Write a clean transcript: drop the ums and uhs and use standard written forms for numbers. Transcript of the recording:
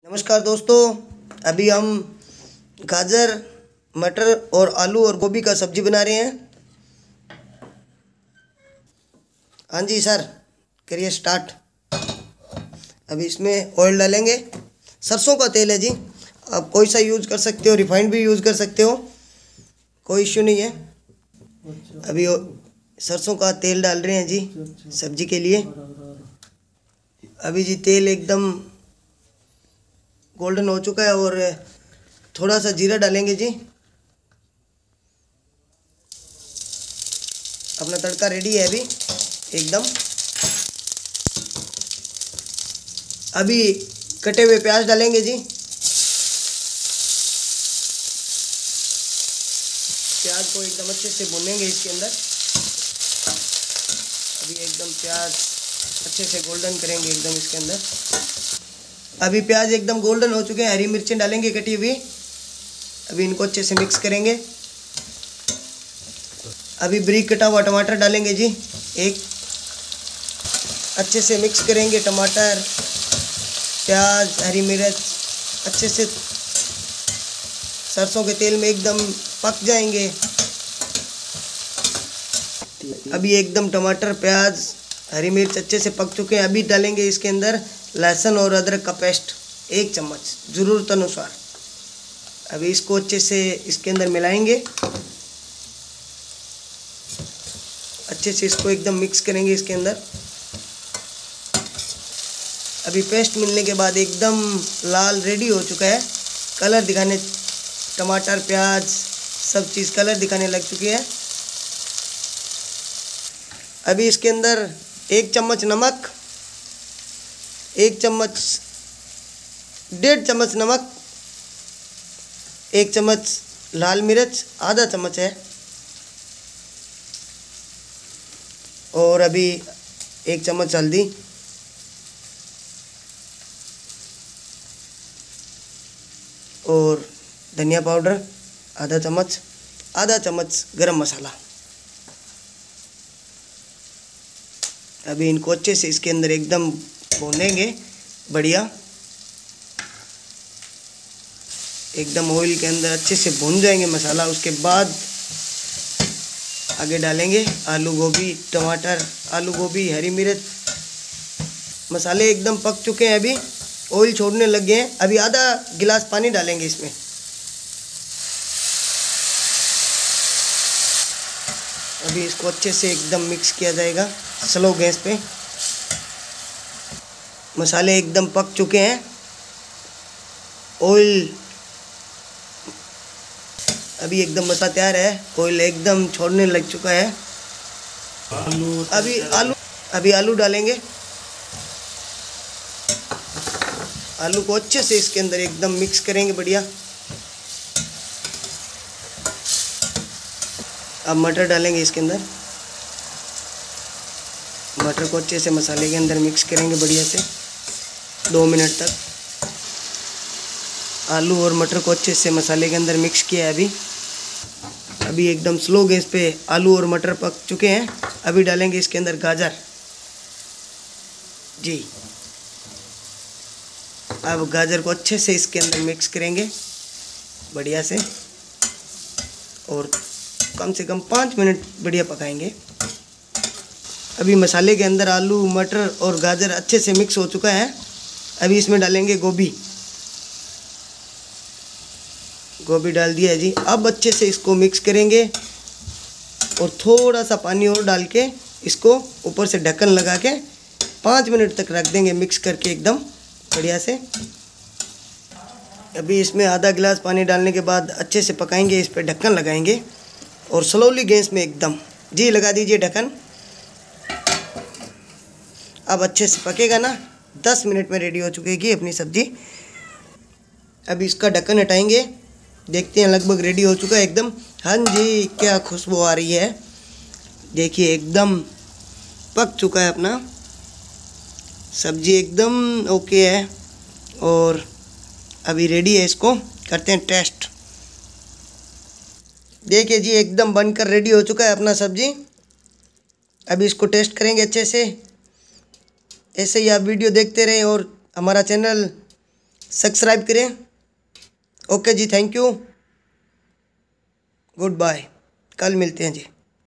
नमस्कार दोस्तों, अभी हम गाजर, मटर और आलू और गोभी का सब्जी बना रहे हैं। हाँ जी सर, करिए स्टार्ट। अभी इसमें ऑयल डालेंगे। सरसों का तेल है जी, आप कोई सा यूज़ कर सकते हो, रिफाइंड भी यूज़ कर सकते हो, कोई इश्यू नहीं है। अभी सरसों का तेल डाल रहे हैं जी सब्जी के लिए। अभी जी तेल एकदम गोल्डन हो चुका है और थोड़ा सा जीरा डालेंगे जी। अपना तड़का रेडी है अभी एकदम। अभी कटे हुए प्याज डालेंगे जी। प्याज को एकदम अच्छे से भूनेंगे इसके अंदर। अभी एकदम प्याज अच्छे से गोल्डन करेंगे एकदम इसके अंदर। अभी प्याज एकदम गोल्डन हो चुके हैं। हरी मिर्चें डालेंगे कटी हुई। अभी इनको अच्छे से मिक्स करेंगे। अभी बारीक कटा हुआ टमाटर डालेंगे जी एक। अच्छे से मिक्स करेंगे। टमाटर, प्याज, हरी मिर्च अच्छे से सरसों के तेल में एकदम पक जाएंगे। अभी एकदम टमाटर, प्याज, हरी मिर्च अच्छे से पक चुके हैं। अभी डालेंगे इसके अंदर लहसुन और अदरक का पेस्ट 1 चम्मच ज़रूरत अनुसार। अभी इसको अच्छे से इसके अंदर मिलाएंगे। अच्छे से इसको एकदम मिक्स करेंगे इसके अंदर। अभी पेस्ट मिलने के बाद एकदम लाल रेडी हो चुका है। कलर दिखाने, टमाटर, प्याज सब चीज़ कलर दिखाने लग चुकी है। अभी इसके अंदर 1 चम्मच नमक, 1 चम्मच, 1.5 चम्मच नमक, 1 चम्मच लाल मिर्च, आधा चम्मच है, और अभी 1 चम्मच हल्दी, और धनिया पाउडर आधा चम्मच, आधा चम्मच गरम मसाला। अभी इनको अच्छे से इसके अंदर एकदम भूनेंगे बढ़िया। एकदम ऑयल के अंदर अच्छे से भून जाएंगे मसाला। उसके बाद आगे डालेंगे आलू गोभी, टमाटर, आलू गोभी, हरी मिर्च। मसाले एकदम पक चुके हैं। अभी ऑयल छोड़ने लग गए हैं। अभी आधा गिलास पानी डालेंगे इसमें। अभी इसको अच्छे से एकदम मिक्स किया जाएगा स्लो गैस पे। मसाले एकदम पक चुके हैं। ऑयल अभी एकदम मसाला तैयार है। ऑयल एकदम छोड़ने लग चुका है। अभी आलू डालेंगे। आलू को अच्छे से इसके अंदर एकदम मिक्स करेंगे बढ़िया। अब मटर डालेंगे इसके अंदर। मटर को अच्छे से मसाले के अंदर मिक्स करेंगे बढ़िया से 2 मिनट तक। आलू और मटर को अच्छे से मसाले के अंदर मिक्स किया है अभी एकदम स्लो गैस पे आलू और मटर पक चुके हैं। अभी डालेंगे इसके अंदर गाजर जी। अब गाजर को अच्छे से इसके अंदर मिक्स करेंगे बढ़िया से, और कम से कम 5 मिनट बढ़िया पकाएंगे। अभी मसाले के अंदर आलू, मटर और गाजर अच्छे से मिक्स हो चुका है। अभी इसमें डालेंगे गोभी। गोभी डाल दिया है जी। अब अच्छे से इसको मिक्स करेंगे और थोड़ा सा पानी और डाल के इसको ऊपर से ढक्कन लगा के 5 मिनट तक रख देंगे मिक्स करके एकदम बढ़िया से। अभी इसमें आधा गिलास पानी डालने के बाद अच्छे से पकाएंगे। इस पर ढक्कन लगाएंगे और स्लोली गैस में एकदम जी लगा दीजिए ढक्कन। अब अच्छे से पकेगा ना, 10 मिनट में रेडी हो चुकेगी अपनी सब्जी। अभी इसका ढक्कन हटाएंगे। देखते हैं, लगभग रेडी हो चुका है एकदम। हाँ जी, क्या खुशबू आ रही है। देखिए एकदम पक चुका है अपना सब्जी, एकदम ओके है और अभी रेडी है। इसको करते हैं टेस्ट। देखिए जी एकदम बनकर रेडी हो चुका है अपना सब्जी। अभी इसको टेस्ट करेंगे अच्छे से। ऐसे ही आप वीडियो देखते रहें और हमारा चैनल सब्सक्राइब करें। ओके जी, थैंक यू, गुड बाय, कल मिलते हैं जी।